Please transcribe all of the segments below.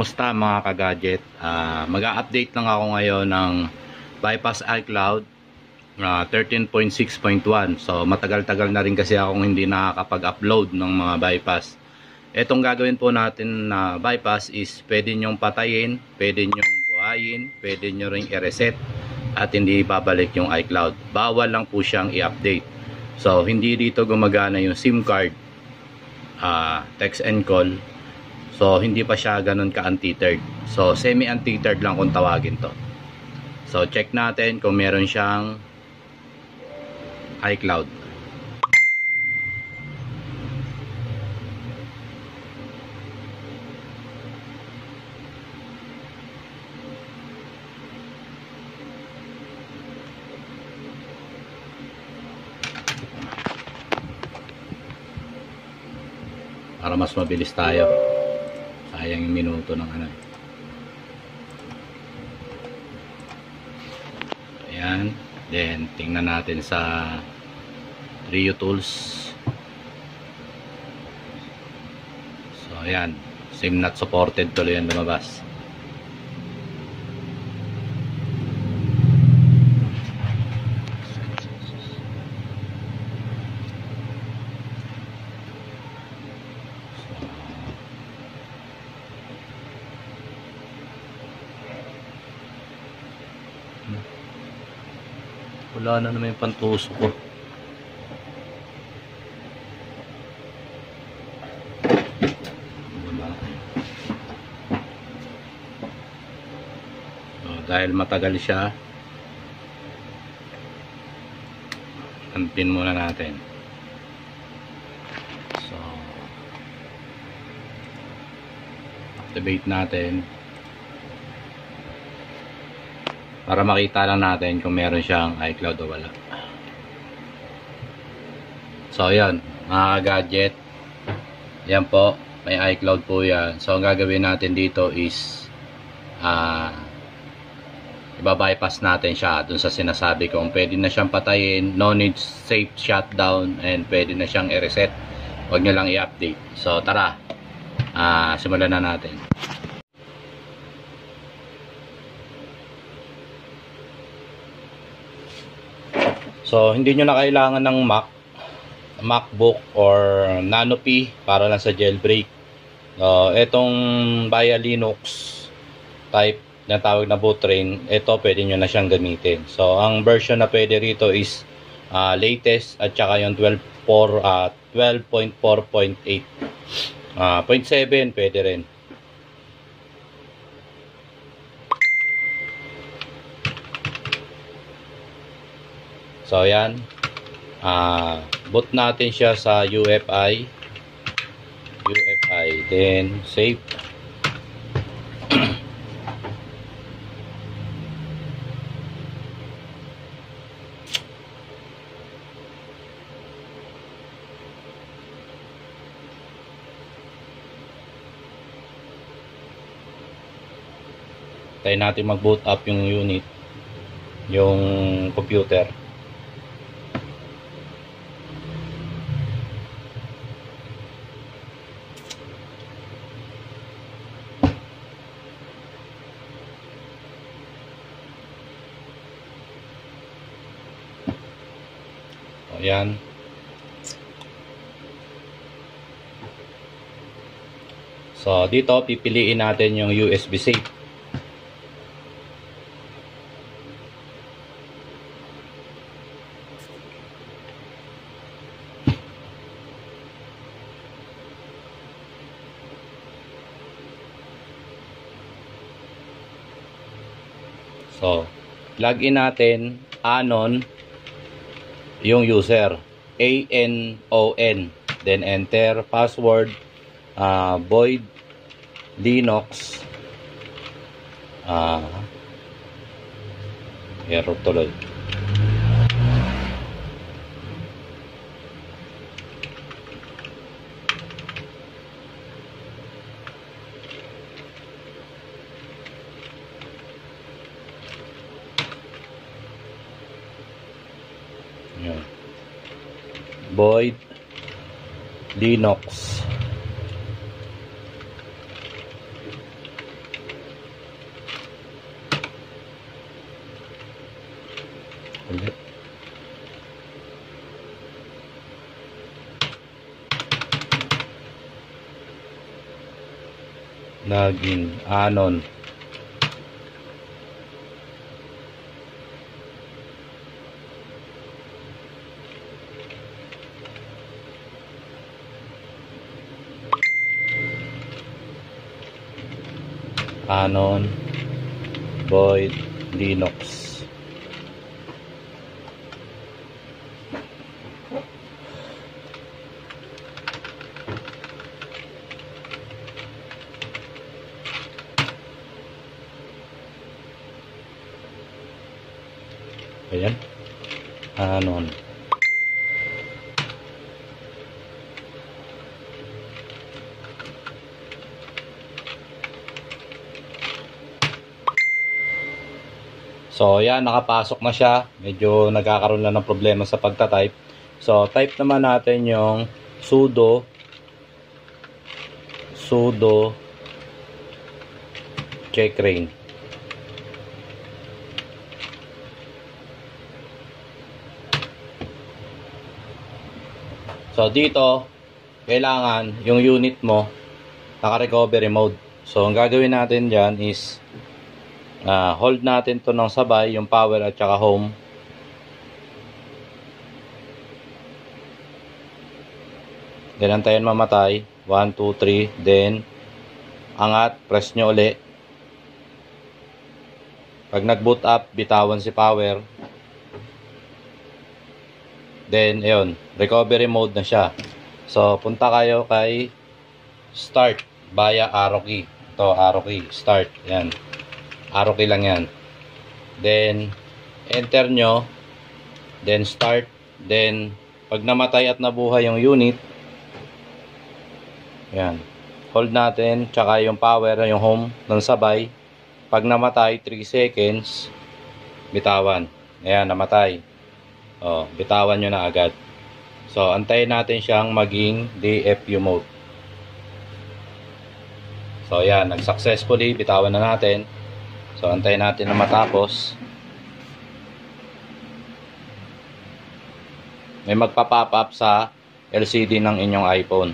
Kumusta mga ka-gadget? Mag-a-update lang ako ngayon ng bypass iCloud 13.6.1. So matagal-tagal na rin kasi akong hindi nakakapag-upload ng mga bypass. Etong gagawin po natin na bypass is pwede nyong patayin, pwede nyong buhayin, pwede nyo ring i-reset at hindi babalik yung iCloud. Bawal lang po siyang i-update. So hindi dito gumagana yung SIM card, text and call. So hindi pa siya ganun ka-untethered. So semi-untethered lang kung tawagin to. So check natin kung meron siyang iCloud. Para mas mabilis tayo. Sayang yung minuto ng ano. Ayan. Then tingnan natin sa Rio Tools. So ayan. SIM not supported tuloy yan lumabas. Wala na naman yung pantuso ko. So, dahil matagal siya, unpin muna natin. So, activate natin. Para makita lang natin kung meron siyang iCloud o wala. So ayan, mga gadget. Yan po, may iCloud po yan. So ang gagawin natin dito is iba-bypass natin siya dun sa sinasabi kong pwede na siyang patayin, no need safe shutdown, and pwede na siyang i-reset. Huwag nyo lang i-update. So tara, simulan na natin. So, hindi nyo na kailangan ng MacBook or Nano P para lang sa jailbreak. Etong via Linux type na tawag na boot train, ito pwede nyo na siyang gamitin. So, ang version na pwede rito is latest at saka yung 12.4.8. 0.7 pwede rin. So ayan, boot natin siya sa UFI, then save. Tayo natin mag-boot up yung unit, yung computer. Ayan. So dito pipiliin natin yung USB safe. So login natin anon yung user, ANON, then enter password, void Linux, error tuloy. Void Linux. Ulit. Login, anon. Anon, void, Linux. Ayan, anon. So, yan, nakapasok na siya. Medyo nagkakaroon lang ng problema sa pagta-type. So, type naman natin yung sudo checkrain. So, dito, kailangan yung unit mo naka-recovery mode. So, ang gagawin natin dyan is hold natin to ng sabay, yung power at saka home. Then, antayin mamatay. 1, 2, 3. Then, angat. Press nyo uli. Pag nag-boot up, bitawan si power. Then, ayun. Recovery mode na siya. So, punta kayo kay start via arrow key. Ito, arrow key. Start. Yan. Arrow key lang yan. Then, enter nyo. Then, start. Then, pag namatay at nabuhay yung unit, yan. Hold natin. Tsaka yung power, yung home, ng sabay. Pag namatay, 3 seconds, bitawan. Ayan, namatay. O, bitawan nyo na agad. So, antayin natin siyang maging DFU mode. So, ayan. Nag-successfully. Bitawan na natin. So, antayin natin na matapos. May magpa-pop up sa LCD ng inyong iPhone.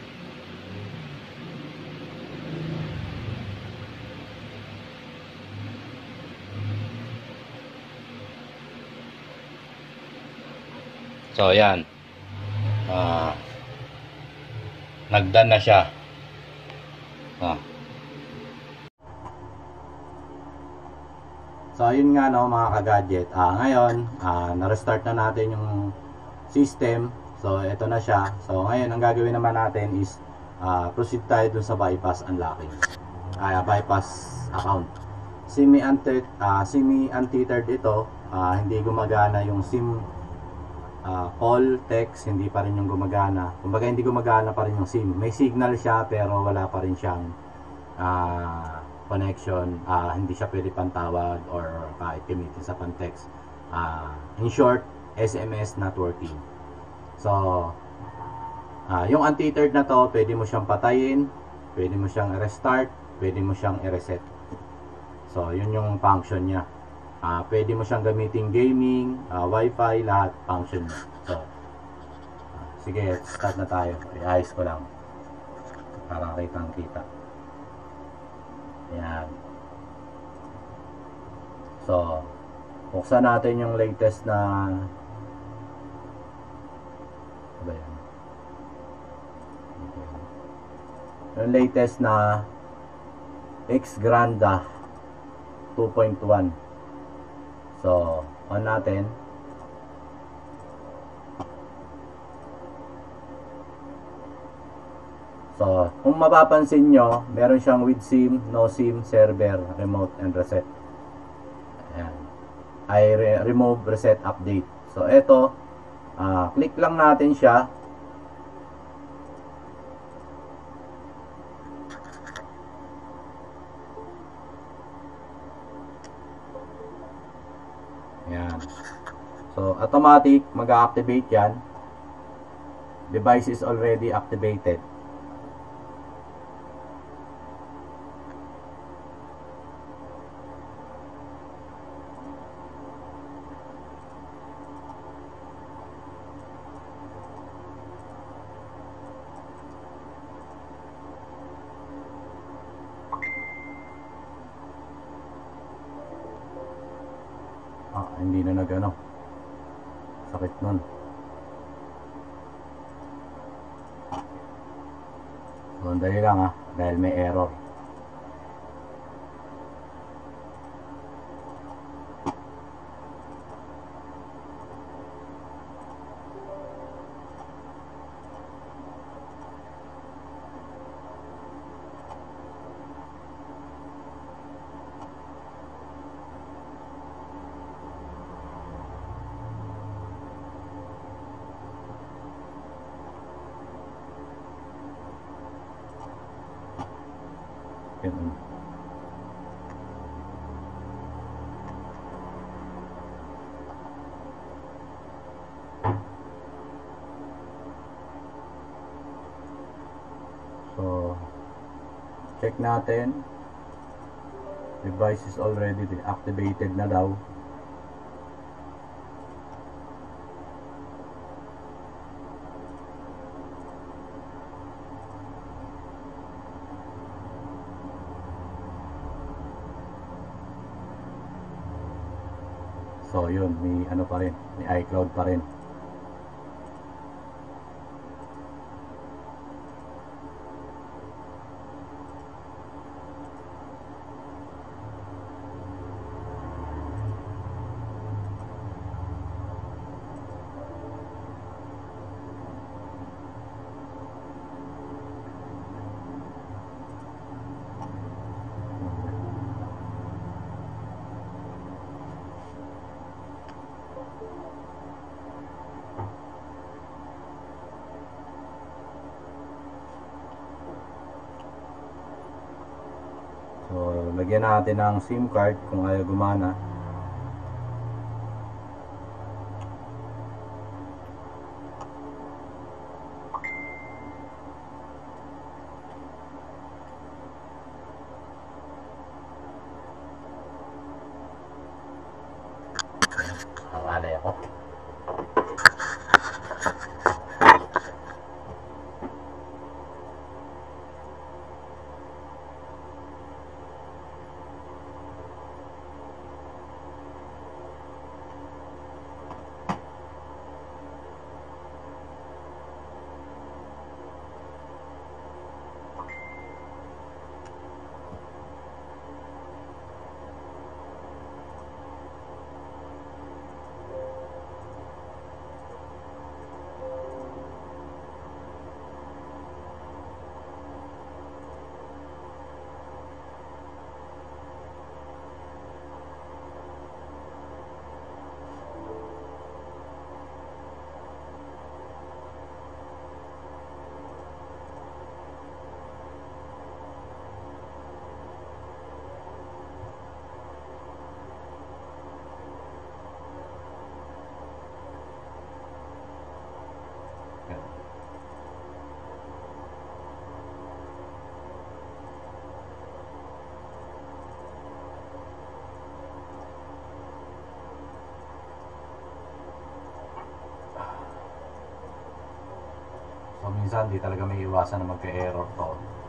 So, ayan. Nagdan na siya. So, ayun nga no mga ka-gadget. Ngayon, na-restart na natin yung system. So, ito na siya. So, ngayon, ang gagawin naman natin is proceed tayo dun sa bypass unlocking. Bypass account. Semi-untethered ito. Hindi gumagana yung SIM call, text, hindi pa rin yung gumagana. Kumbaga, hindi gumagana pa rin yung SIM. May signal siya, pero wala pa rin siyang connection. Hindi siya pwede pantawag or kahit gamitin sa pan-text. In short, SMS not working. So, yung untethered na to, pwede mo siyang patayin, pwede mo siyang restart, pwede mo siyang i-reset. So, yun yung function niya. Pwede mo siyang gamitin gaming, wifi, lahat function niya. So, sige, start na tayo. I-ayos ko lang para kitang-kita. Ayan. So, buksan natin yung latest na ano ba yan? Yung latest na Xgranda 2.1. So, on natin. So, kung mapapansin nyo, meron siyang with SIM, no SIM, server, remote, and reset. Ayan. Remove, reset, update. So, ito, click lang natin siya. Ayan. So, automatic, mag-activate yan. Device is already activated. Hindi na nag-ano, sakit nun. So dali lang dahil may error. Ganun. So check natin, device is already activated na daw. So yun, may ano pa rin, may iCloud pa rin. So lagyan natin ng SIM card kung ayaw gumana. Alay ako. So minsan di talaga may iwasan na magka-error to.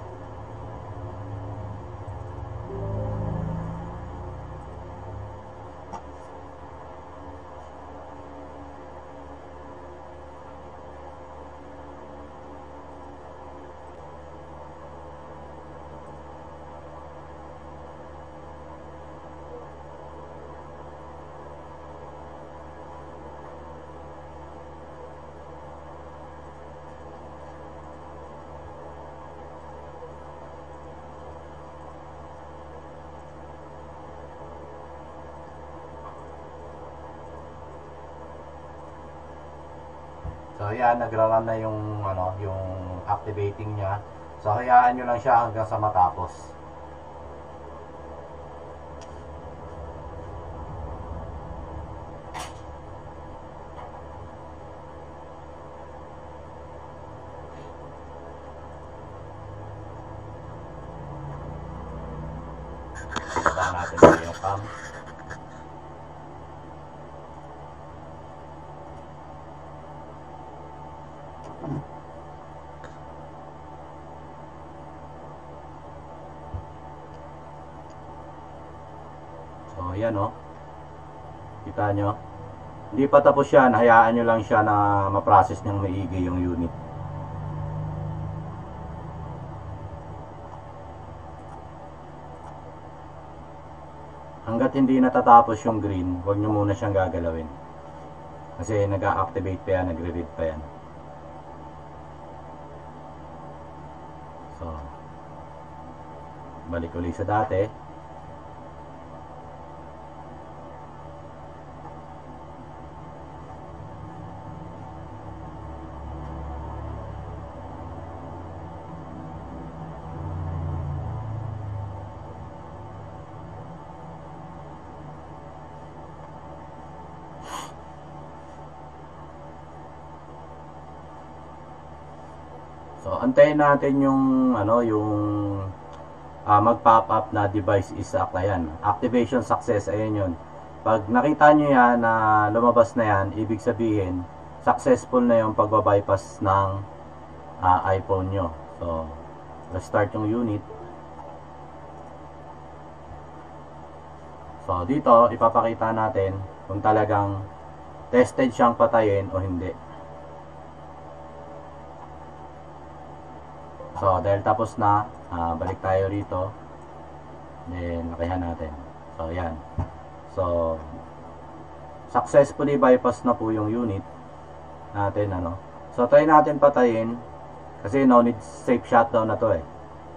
So ayan, nagra-run na yung yung activating niya. So hayaan nyo lang siya hanggang sa matapos. Baba natin yung cam. So ayan Kita nyo, hindi pa tapos yan, hayaan nyo lang siya na ma-process niyang maigi yung unit. Hanggat hindi natatapos yung green, huwag nyo muna siyang gagalawin. Kasi nag-a-activate pa yan, nagre-read pa yan. So, balik ulit sa dati. So, antayin natin yung mag-pop up na device is ayan. Activation success, ayan yun. Pag nakita nyo yan na lumabas na yan, ibig sabihin successful na yung pagbabypass ng iPhone nyo. So, restart yung unit. So, dito ipapakita natin kung talagang tested siyang patayin o hindi. So, dahil tapos na, balik tayo rito. Then, lakihan natin. So, yan. So, successfully bypass na po yung unit natin, So, try natin patayin. Kasi no need safe shutdown na to eh.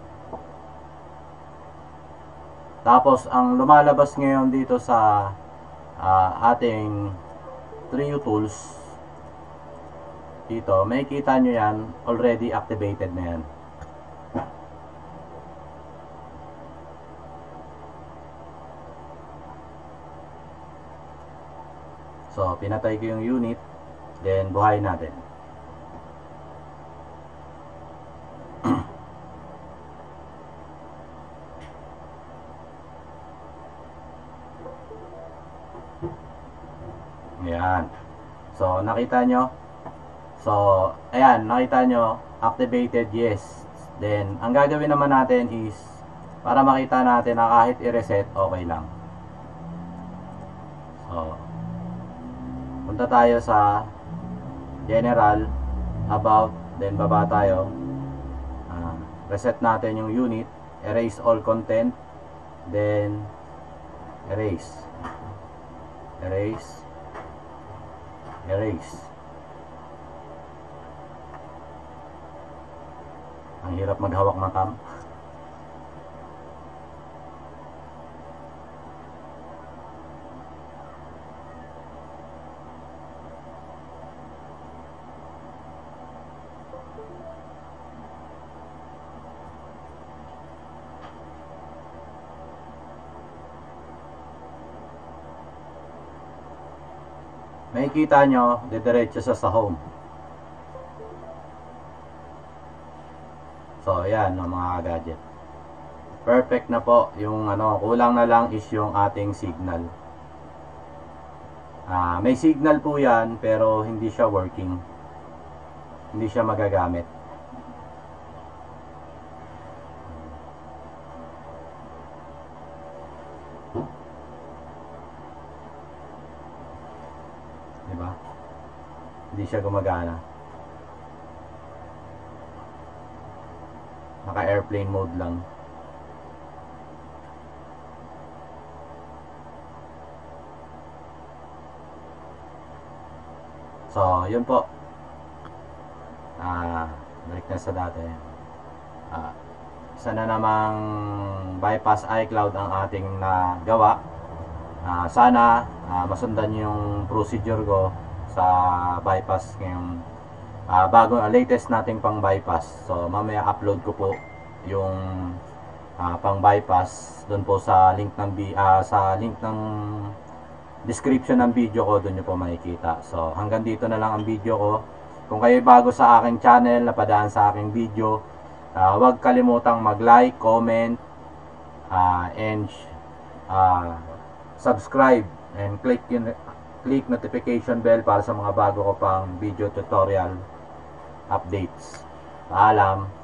Tapos, ang lumalabas ngayon dito sa ating Trio Tools, dito, may kita nyo yan, already activated na yan. So, pinatay ko yung unit, then buhayin natin. Ayan. So, nakita nyo? So, ayan, nakita nyo, activated, yes. Then, ang gagawin naman natin is, para makita natin na kahit i-reset, okay lang. So, punta tayo sa general, about, then baba tayo, reset natin yung unit, erase all content, then erase, ang hirap maghawak ng cam. Makikita nyo, didiretso sa home. So, ayan, mga gadget. Perfect na po yung kulang na lang is yung ating signal. May signal po yan, pero hindi siya working. Hindi siya magagamit. Diba? Hindi siya gumagana. Naka airplane mode lang. So, yun po. Balik na sa dati. Isa na namang bypass iCloud ang ating nagawa. Sana masundan yung procedure ko sa bypass ngayong latest nating pang bypass. So mamaya upload ko po yung pang bypass doon po sa link ng description ng video ko, doon nyo po makikita. So hanggang dito na lang ang video ko. Kung kayo bago sa aking channel, napadaan sa aking video, huwag kalimutang mag-like, comment, and subscribe and click notification bell para sa mga bago ko pang video tutorial updates. Paalam.